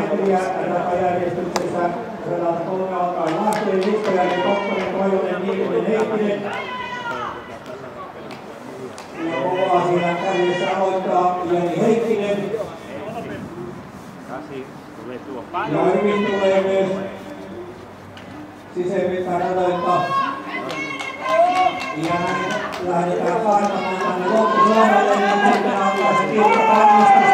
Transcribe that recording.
väittelijä ratajärjestyksessä. Radalta 3 alkaa Lahteli, Liskojärvi, Kokkonen, Toivonen, Niikonen, Heikkinen. Ja kovaa siinä kärjessä aloittaa Jani Heikkinen. Ja hyvin tulee myös sisävirta radoilta. Ja näin lähdetään painamaan tänne loppusuoralle, niin sitten alkaa se kilpailu.